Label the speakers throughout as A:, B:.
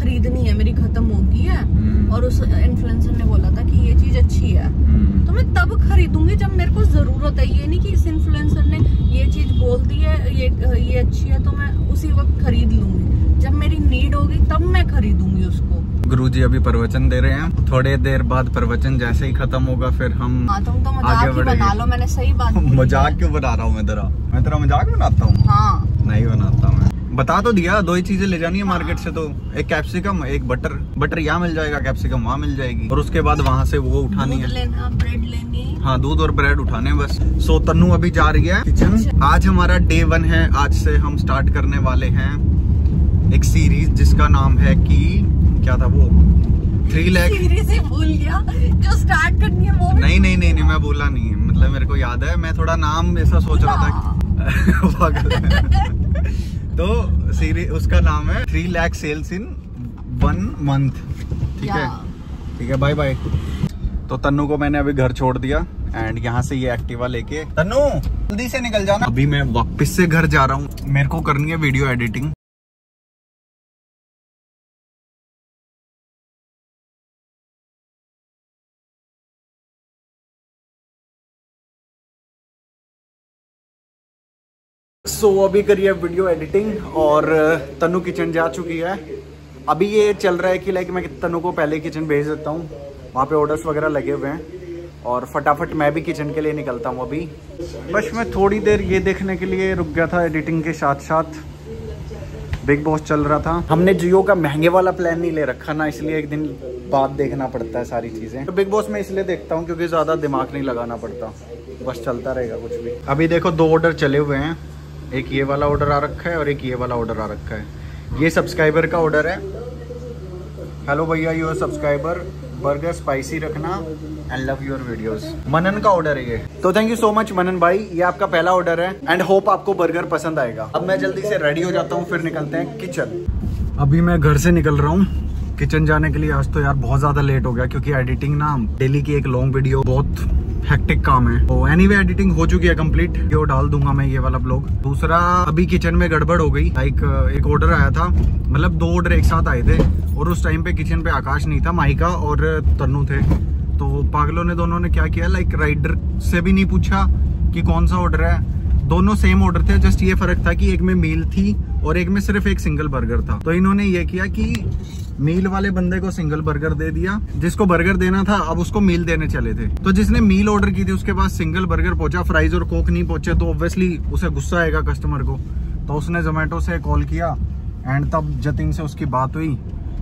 A: खरीदनी है, मेरी खत्म हो गई है और उस इन्फ्लुएंसर ने बोला था कि ये चीज अच्छी है, तो मैं तब खरीदूंगी जब मेरे को जरूरत है। ये नहीं कि इस इन्फ्लुएंसर ने ये चीज बोल दी है ये अच्छी है तो मैं उसी वक्त खरीद लूंगी। जब मेरी नीड होगी तब मैं खरीदूंगी उसको।
B: गुरुजी अभी प्रवचन दे रहे हैं, थोड़े देर बाद प्रवचन जैसे ही खत्म होगा फिर हम
A: तुम तो मजाक ही बना लो, मैंने सही बात
B: मजाक क्यों बना रहा हूँ मैं तेरा मजाक बनाता हूँ?
A: हाँ नहीं
B: बनाता मैं, बता तो दिया। 2 ही चीजें ले जानी है मार्केट से, तो एक कैप्सिकम एक बटर यहाँ मिल जाएगा, कैप्सिकम वहाँ मिल जाएगी, और उसके बाद वहाँ से वो उठानी है,
A: ब्रेड लेनी।
B: हाँ दूध और ब्रेड उठाने बस। सो तन्नू अभी जा रही है किचन। आज हमारा डे 1 है। आज से हम स्टार्ट करने वाले हैं एक सीरीज जिसका नाम है कि क्या था वो 3 लाख
A: सीरीज ही भूल गया जो स्टार्ट करनी है वो।
B: नहीं मैं बोला नहीं, मतलब मेरे को याद है, मैं थोड़ा नाम ऐसा सोच रहा था तो सीरीज उसका नाम है 3 लाख सेल्स इन 1 मंथ। ठीक है बाय बाय। तो तन्नू को मैंने अभी घर छोड़ दिया एंड यहाँ से ये एक्टिवा लेके, तन्नू जल्दी से निकल जाना। अभी मैं वापस से घर जा रहा हूँ, मेरे को करनी है वीडियो एडिटिंग। अभी करिए वीडियो एडिटिंग और तन्नू किचन जा चुकी है। अभी ये चल रहा है कि लाइक मैं तन्नू को पहले किचन भेज देता हूँ, वहाँ पे ऑर्डर्स वगैरह लगे हुए हैं और फटाफट मैं भी किचन के लिए निकलता हूँ। अभी बस मैं थोड़ी देर ये देखने के लिए रुक गया था, एडिटिंग के साथ साथ बिग बॉस चल रहा था। हमने जियो का महंगे वाला प्लान नहीं ले रखा ना, इसलिए एक दिन बाद देखना पड़ता है सारी चीज़ें। तो बिग बॉस में इसलिए देखता हूँ क्योंकि ज़्यादा दिमाग नहीं लगाना पड़ता, बस चलता रहेगा कुछ भी। अभी देखो 2 ऑर्डर चले हुए हैं, एक ये वाला ऑर्डर आ रखा है और एक ये वाला ऑर्डर आ रखा है। ये सब्सक्राइबर का ऑर्डर है। हेलो भैया यूर सब्सक्राइबर, बर्गर स्पाइसी रखना and love your videos. Manan का ऑर्डर है ये, तो thank you so much Manan भाई, ये आपका पहला ऑर्डर है एंड होप आपको बर्गर पसंद आएगा। अब मैं जल्दी से रेडी हो जाता हूँ, फिर निकलते हैं किचन। अभी मैं घर से निकल रहा हूँ किचन जाने के लिए। आज तो यार बहुत ज्यादा लेट हो गया क्योंकि एडिटिंग ना, डेली की एक लॉन्ग वीडियो बहुत हेक्टिक काम है। तो एनीवे एडिटिंग हो चुकी है कंप्लीट, ये डाल दूंगा मैं ये वाला ब्लॉग। दूसरा अभी किचन में गड़बड़ हो गई, लाइक एक ऑर्डर आया था, मतलब 2 ऑर्डर एक साथ आए थे और उस टाइम पे किचन पे आकाश नहीं था, माहिका और तन्नू थे। तो पागलों ने दोनों ने क्या किया, लाइक राइडर से भी नहीं पूछा कि कौन सा ऑर्डर है, दोनों सेम ऑर्डर थे, जस्ट ये फर्क था कि एक में मील थी और एक में सिर्फ एक सिंगल बर्गर था। तो इन्होंने ये किया कि मील वाले बंदे को सिंगल बर्गर दे दिया, जिसको बर्गर देना था अब उसको मील देने चले थे। तो जिसने मील ऑर्डर की थी उसके पास सिंगल बर्गर पहुंचा, फ्राइज और कोक नहीं पहुंचे, तो ऑब्वियसली उसे गुस्सा आएगा कस्टमर को। तो उसने जोमेटो से कॉल किया एंड तब जतिन से उसकी बात हुई,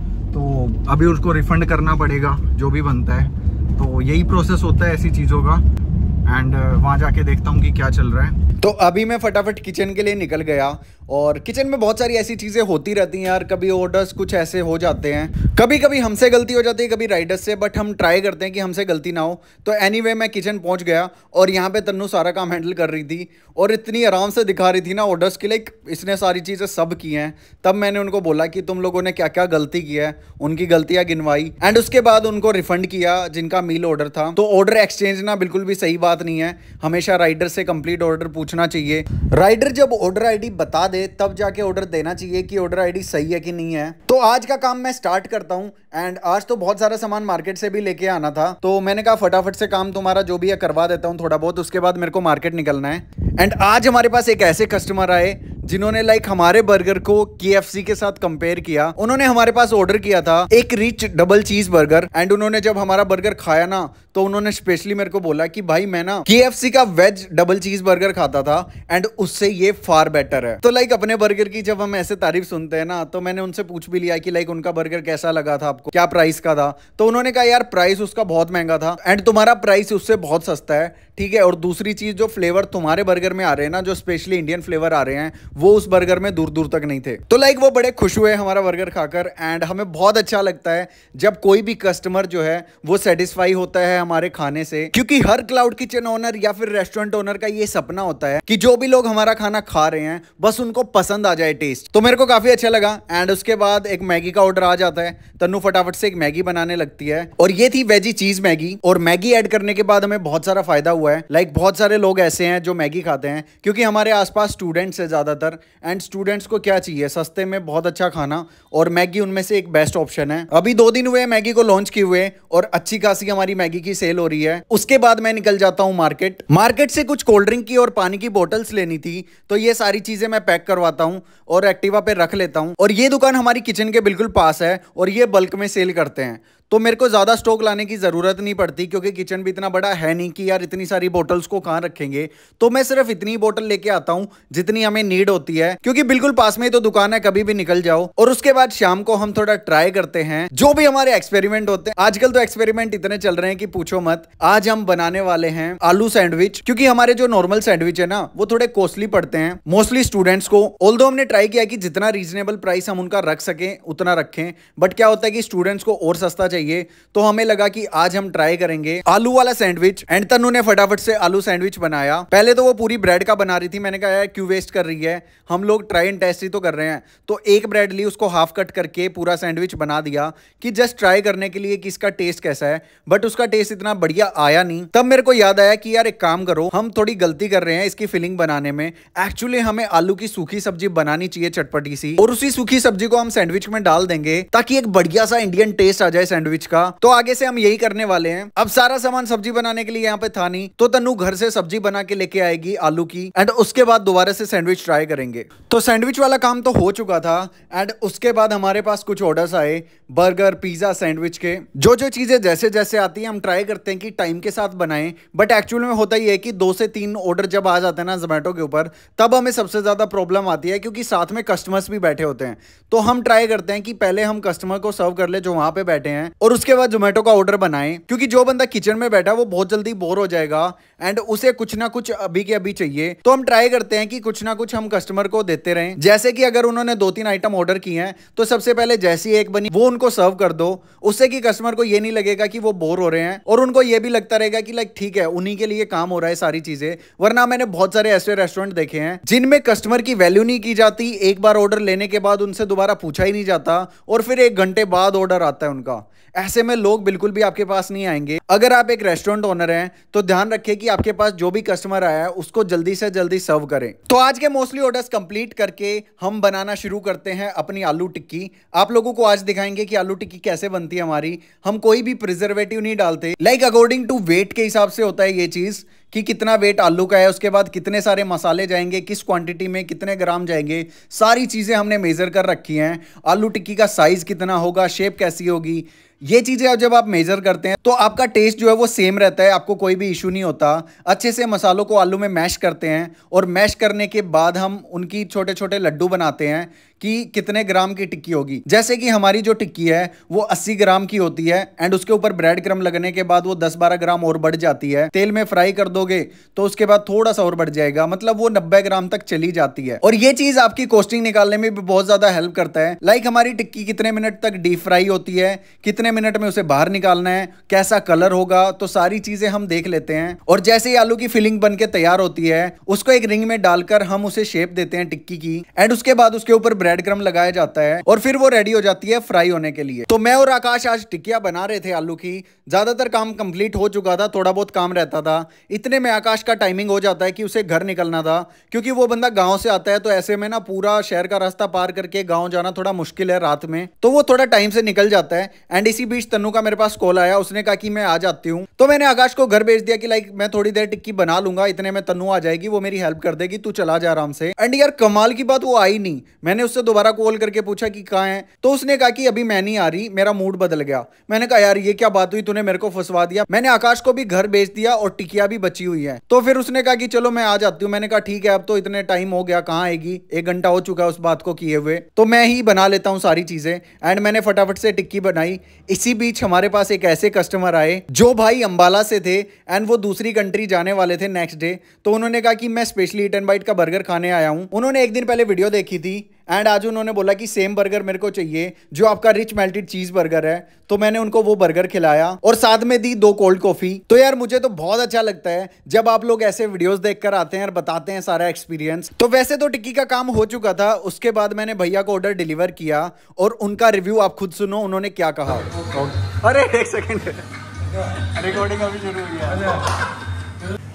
B: तो अभी उसको रिफंड करना पड़ेगा जो भी बनता है। तो यही प्रोसेस होता है ऐसी चीज़ों का एंड वहाँ जाके देखता हूँ कि क्या चल रहा है। तो अभी मैं फटाफट किचन के लिए निकल गया और किचन में बहुत सारी ऐसी चीज़ें होती रहती हैं यार, कभी ऑर्डर्स कुछ ऐसे हो जाते हैं, कभी कभी हमसे गलती हो जाती है, कभी राइडर्स से, बट हम ट्राई करते हैं कि हमसे गलती ना हो। तो एनीवे मैं किचन पहुंच गया और यहाँ पे तन्नू सारा काम हैंडल कर रही थी और इतनी आराम से दिखा रही थी ना ऑर्डर्स की, लाइक इसने सारी चीज़ें सब की हैं। तब मैंने उनको बोला कि तुम लोगों ने क्या क्या गलती की है, उनकी गलतियाँ गिनवाई एंड उसके बाद उनको रिफंड किया जिनका मील ऑर्डर था। तो ऑर्डर एक्सचेंज ना बिल्कुल भी सही बात नहीं है, हमेशा राइडर से कंप्लीट ऑर्डर पूछना चाहिए। राइडर जब ऑर्डर आईडी बता दे तब जाके ऑर्डर देना चाहिए कि ऑर्डर आईडी सही है कि नहीं है। तो आज का काम मैं स्टार्ट करता हूं एंड आज तो बहुत सारा सामान मार्केट से भी लेके आना था, तो मैंने कहा फटाफट से काम तुम्हारा जो भी है करवा देता हूं थोड़ा बहुत, उसके बाद मेरे को मार्केट निकलना है। एंड आज हमारे पास एक ऐसे कस्टमर आए जिन्होंने लाइक हमारे बर्गर को KFC के साथ कंपेयर किया। उन्होंने हमारे पास ऑर्डर किया था एक rich double cheese burger and उन्होंने जब हमारा बर्गर खाया ना तो उन्होंने स्पेशली मेरे को बोला कि भाई मैं ना KFC का वेज डबल चीज बर्गर खाता था एंड उससे ये फार बेटर है। तो लाइक अपने बर्गर की जब हम ऐसे तारीफ सुनते हैं ना, तो मैंने उनसे पूछ भी लिया कि लाइक उनका बर्गर कैसा लगा था आपको, क्या प्राइस का था। तो उन्होंने कहा यार प्राइस उसका बहुत महंगा था एंड तुम्हारा प्राइस उससे बहुत सस्ता है, ठीक है। और दूसरी चीज जो फ्लेवर तुम्हारे बर्गर में आ रहे हैं ना, जो स्पेशली इंडियन फ्लेवर आ रहे हैं, वो उस बर्गर में दूर दूर तक नहीं थे। तो लाइक वो बड़े खुश हुए हमारा बर्गर खाकर एंड हमें बहुत अच्छा लगता है जब कोई भी कस्टमर जो है वो सेटिस्फाई होता है हमारे खाने से, क्योंकि हर क्लाउड किचन ओनर या फिर रेस्टोरेंट ओनर का ये सपना होता है कि जो भी लोग हमारा खाना खा रहे हैं बस उनको पसंद आ जाए टेस्ट। तो मेरे को काफी अच्छा लगा एंड उसके बाद एक मैगी का ऑर्डर आ जाता है। तन्नू फटाफट से एक मैगी बनाने लगती है और ये थी वेजी चीज मैगी। और मैगी ऐड करने के बाद हमें बहुत सारा फायदा हुआ हुआ है। लाइक बहुत सारे लोग ऐसे हैं जो मैगी खाते हैं, क्योंकि हमारे आसपास स्टूडेंट्स है ज्यादातर, एंड स्टूडेंट्स को क्या चाहिए, सस्ते में बहुत अच्छा खाना, और मैगी उनमें से एक बेस्ट ऑप्शन है। अभी 2 दिन हुए मैगी को लॉन्च किए हुए और अच्छी खासी हमारी मैगी की सेल हो रही है। उसके बाद मैं निकल जाता हूँ मार्केट से कुछ कोल्ड ड्रिंक की और पानी की बोतल्स लेनी थी, तो ये सारी चीजें मैं पैक करवाता हूँ और एक्टिवा पे रख लेता हूँ। और ये दुकान हमारी किचन के बिल्कुल पास है और ये बल्क में सेल करते हैं, तो मेरे को ज्यादा स्टॉक लाने की जरूरत नहीं पड़ती, क्योंकि किचन भी इतना बड़ा है नहीं कि यार इतनी सारी बोतल्स को कहां रखेंगे। तो मैं सिर्फ इतनी बोतल लेके आता हूं जितनी हमें नीड होती है, क्योंकि बिल्कुल पास में ही तो दुकान है, कभी भी निकल जाओ। और उसके बाद शाम को हम थोड़ा ट्राई करते हैं जो भी हमारे एक्सपेरिमेंट होते हैं। आजकल तो एक्सपेरिमेंट इतने चल रहे हैं कि पूछो मत। आज हम बनाने वाले हैं आलू सैंडविच, क्योंकि हमारे जो नॉर्मल सैंडविच है ना वो थोड़े कॉस्टली पड़ते हैं मोस्टली स्टूडेंट्स को। ऑल्दो हमने ट्राई किया कि जितना रीजनेबल प्राइस हम उनका रख सकें उतना रखें, बट क्या होता है कि स्टूडेंट्स को और सस्ता चाहिए, तो हमें लगा कि आज हम ट्राई करेंगे आलू वाला सैंडविच। एंड तन्नू ने फटाफट से आलू सैंडविच बनाया। पहले तो वो पूरी ब्रेड का बना रही थी, मैंने कहा यार क्यों वेस्ट कर रही है, हम लोग ट्राई एंड टेस्ट ही तो कर रहे हैं। तो एक ब्रेड ली, उसको हाफ कट करके पूरा सैंडविच बना दिया कि जस्ट ट्राई करने के लिए कि इसका टेस्ट कैसा है, बट उसका टेस्ट इतना बढ़िया आया नहीं। तब मेरे को याद आया कि यार एक काम करो, हम थोड़ी गलती कर रहे हैं इसकी फिलिंग बनाने में। एक्चुअली हमें आलू की सूखी सब्जी बनानी चाहिए चटपटी सी, और उसी सूखी सब्जी को हम सैंडविच में डाल देंगे ताकि एक बढ़िया सा इंडियन टेस्ट आ जाए सैंडविच का। तो आगे से हम यही करने वाले हैं। अब सारा सामान सब्जी बनाने के लिए यहाँ पे था नहीं, तो तन्नू घर से सब्जी बना के लेके आएगी आलू की, एंड उसके बाद दोबारा से सैंडविच ट्राई करेंगे। तो सैंडविच वाला काम तो हो चुका था, एंड उसके बाद हमारे पास कुछ ऑर्डर्स आए बर्गर, पिज्जा, सैंडविच के। जो जो चीजें जैसे जैसे आती है हम ट्राई करते हैं कि टाइम के साथ बनाएं, बट एक्चुअल में होता ही है कि 2 से 3 ऑर्डर जब आ जाते हैं ना जोमेटो के ऊपर, तब हमें सबसे ज्यादा प्रॉब्लम आती है, क्योंकि साथ में कस्टमर्स भी बैठे होते हैं। तो हम ट्राई करते हैं कि पहले हम कस्टमर को सर्व कर ले जो वहां पे बैठे हैं, और उसके बाद जोमेटो का ऑर्डर बनाएं, क्योंकि जो बंदा किचन में बैठा है वो बहुत जल्दी बोर हो जाएगा एंड उसे कुछ ना कुछ अभी के अभी चाहिए। तो हम ट्राई करते हैं कि कुछ ना कुछ हम कस्टमर को देते रहें। जैसे कि अगर उन्होंने 2-3 आइटम ऑर्डर किए हैं तो सबसे पहले जैसी एक बनी वो उनको सर्व कर दो, उससे कि कस्टमर को ये नहीं लगेगा कि वो बोर हो रहे हैं, और उनको ये भी लगता रहेगा कि लाइक ठीक है उन्हीं के लिए काम हो रहा है सारी चीजें। वरना मैंने बहुत सारे ऐसे रेस्टोरेंट देखे हैं जिनमें कस्टमर की वैल्यू नहीं की जाती, एक बार ऑर्डर लेने के बाद उनसे दोबारा पूछा ही नहीं जाता, और फिर 1 घंटे बाद ऑर्डर आता है उनका। ऐसे में लोग बिल्कुल भी आपके पास नहीं आएंगे। अगर आप एक रेस्टोरेंट ओनर हैं तो ध्यान रखिए कि आपके पास जो भी कस्टमर आया है उसको जल्दी से जल्दी सर्व करें। तो आज के मोस्टली ऑर्डर्स कंप्लीट करके हम बनाना शुरू करते हैं अपनी आलू टिक्की। आप लोगों को आज दिखाएंगे कि आलू टिक्की कैसे बनती है हमारी। हम कोई भी प्रिजर्वेटिव नहीं डालते, लाइक अकॉर्डिंग टू वेट के हिसाब से होता है ये चीज कि कितना वेट आलू का है, उसके बाद कितने सारे मसाले जाएंगे, किस क्वांटिटी में कितने ग्राम जाएंगे, सारी चीजें हमने मेजर कर रखी हैं। आलू टिक्की का साइज कितना होगा, शेप कैसी होगी, ये चीजें जब आप मेजर करते हैं तो आपका टेस्ट जो है वो सेम रहता है, आपको कोई भी इशू नहीं होता। अच्छे से मसालों को आलू में मैश करते हैं, और मैश करने के बाद हम उनकी छोटे छोटे लड्डू बनाते हैं कि कितने ग्राम की टिक्की होगी। जैसे कि हमारी जो टिक्की है वो 80 ग्राम की होती है, एंड उसके ऊपर ब्रेड क्रम लगने के बाद वो 10-12 ग्राम और बढ़ जाती है। तेल में फ्राई कर दोगे तो उसके बाद थोड़ा सा और बढ़ जाएगा, मतलब वो 90 ग्राम तक चली जाती है। और ये चीज आपकी कॉस्टिंग निकालने में भी बहुत ज्यादा हेल्प करता है। लाइक हमारी टिक्की कितने मिनट तक डीप फ्राई होती है, कितने मिनट में उसे बाहर निकालना है, कैसा कलर होगा, तो सारी चीजें हम देख लेते हैं। और जैसे ही आलू की फिलिंग बन के तैयार होती है उसको एक रिंग में डालकर हम उसे शेप देते हैं टिक्की की, एंड उसके बाद उसके ऊपर ब्रेड क्रम लगाया जाता है, और फिर वो रेडी हो जाती है फ्राई होने के लिए। तो मैं और आकाश आज टिक्कियां बना रहे थे आलू की। ज्यादातर काम कंप्लीट हो चुका था, थोड़ा बहुत काम रहता था। इतने में आकाश का टाइमिंग हो जाता है कि उसे घर निकलना था, क्योंकि वो बंदा गांव से आता है, तो ऐसे में ना पूरा शहर का रास्ता पार करके गांव जाना थोड़ा मुश्किल है रात में, तो वो थोड़ा टाइम से निकल जाता है। एंड इसी बीच तन्नू का मेरे पास कॉल आया, उसने कहा कि मैं आ जाती हूँ। तो मैंने आकाश को घर भेज दिया कि लाइक मैं थोड़ी देर टिक्की बना लूंगा, इतने में तन्नू आ जाएगी, वो मेरी हेल्प कर देगी, तू चला जा आराम से। एंड यार कमाल की बात, वो आई नहीं। मैंने उससे दोबारा कॉल करके पूछा कि कहाँ है, तो उसने कहा कि अभी मैं नहीं आ रही, मेरा मूड बदल गया। मैंने कहा यार ये क्या बात हुई, तूने मेरे को फंसवा दिया। मैंने आकाश को भी घर भेज दिया और टिकिया भी बची हुई है। तो फिर उसने कहा कि चलो मैं आ जाती हूँ। मैंने कहा ठीक है, अब तो इतने टाइम हो गया, कहाँ आएगी, 1 घंटा हो चुका है उस बात को किए हुए, तो मैं ही बना लेता हूँ सारी चीजें। एंड मैंने फटाफट से टिक्की बनाई। इसी बीच हमारे पास एक ऐसे कस्टमर आए जो भाई अंबाला से थे, एंड वो दूसरी कंट्री जाने वाले थे नेक्स्ट डे। तो उन्होंने कहा कि मैं स्पेशली ईट एंड बाइट का बर्गर खाने आया हूँ। उन्होंने एक दिन पहले वीडियो देखी थी, एंड आज उन्होंने बोला कि सेम बर्गर मेरे को चाहिए जो आपका रिच मेल्टेड चीज बर्गर है। तो मैंने उनको वो बर्गर खिलाया और साथ में दी 2 कोल्ड कॉफी। तो यार मुझे तो बहुत अच्छा लगता है जब आप लोग ऐसे वीडियोस देखकर आते हैं और बताते हैं सारा एक्सपीरियंस। तो वैसे तो टिक्की का काम हो चुका था, उसके बाद मैंने भैया को ऑर्डर डिलीवर किया, और उनका रिव्यू आप खुद सुनो उन्होंने क्या कहा। अरे 1 सेकेंड, रिकॉर्डिंग अभी शुरू हुई है।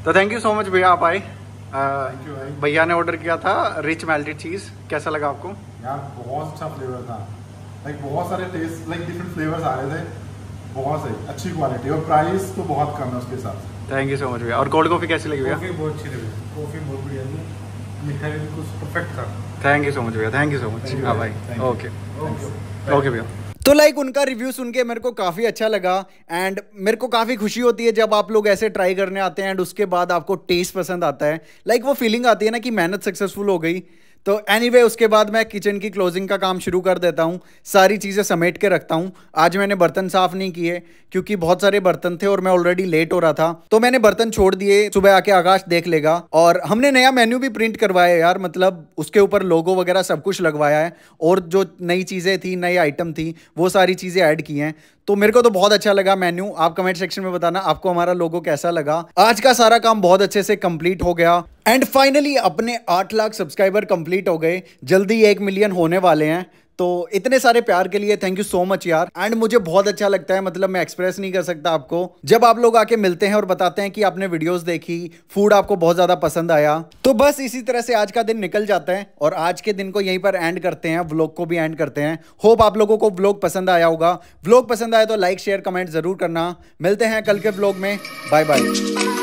B: तो थैंक यू सो मच भैया, आप आए। भैया ने ऑर्डर किया था रिच मेल्टेड चीज, कैसा लगा आपको?
C: यार बहुत अच्छा फ्लेवर था, लाइक बहुत सारे टेस्ट, लाइक डिफरेंट फ्लेवर्स आ रहे थे, बहुत सही, अच्छी क्वालिटी और प्राइस तो बहुत कम है उसके साथ।
B: थैंक यू सो मच भैया। और कोल्ड कॉफी कैसी लगी भैया?
C: कॉफी बहुत अच्छी लगी, कॉफी बहुत बढ़िया थी, मीठा भी बिल्कुल परफेक्ट था।
B: थैंक यू सो मच भैया, थैंक यू सो मच। हाँ भाई, ओके ओके भैया। तो उनका रिव्यू सुन के मेरे को काफ़ी अच्छा लगा एंड मेरे को काफ़ी खुशी होती है जब आप लोग ऐसे ट्राई करने आते हैं एंड उसके बाद आपको टेस्ट पसंद आता है। वो फीलिंग आती है ना कि मेहनत सक्सेसफुल हो गई। तो एनीवे उसके बाद मैं किचन की क्लोजिंग का काम शुरू कर देता हूँ, सारी चीज़ें समेट के रखता हूँ। आज मैंने बर्तन साफ नहीं किए क्योंकि बहुत सारे बर्तन थे और मैं ऑलरेडी लेट हो रहा था, तो मैंने बर्तन छोड़ दिए, सुबह आके आकाश देख लेगा। और हमने नया मेन्यू भी प्रिंट करवाया यार, मतलब उसके ऊपर लोगो वगैरह सब कुछ लगवाया है और जो नई चीज़ें थी, नई आइटम थी, वो सारी चीज़ें ऐड की हैं। तो मेरे को तो बहुत अच्छा लगा मेन्यू। आप कमेंट सेक्शन में बताना आपको हमारा लोगो कैसा लगा। आज का सारा काम बहुत अच्छे से कंप्लीट हो गया एंड फाइनली अपने 8 लाख सब्सक्राइबर कंप्लीट हो गए, जल्दी 1 मिलियन होने वाले हैं। तो इतने सारे प्यार के लिए थैंक यू सो मच यार। एंड मुझे बहुत अच्छा लगता है, मतलब मैं एक्सप्रेस नहीं कर सकता आपको, जब आप लोग आके मिलते हैं और बताते हैं कि आपने वीडियोस देखी, फूड आपको बहुत ज्यादा पसंद आया। तो बस इसी तरह से आज का दिन निकल जाता है और आज के दिन को यहीं पर एंड करते हैं, व्लॉग को भी एंड करते हैं। होप आप लोगों को व्लॉग पसंद आया होगा। व्लॉग पसंद आया तो लाइक शेयर कमेंट जरूर करना। मिलते हैं कल के व्लॉग में, बाय बाय।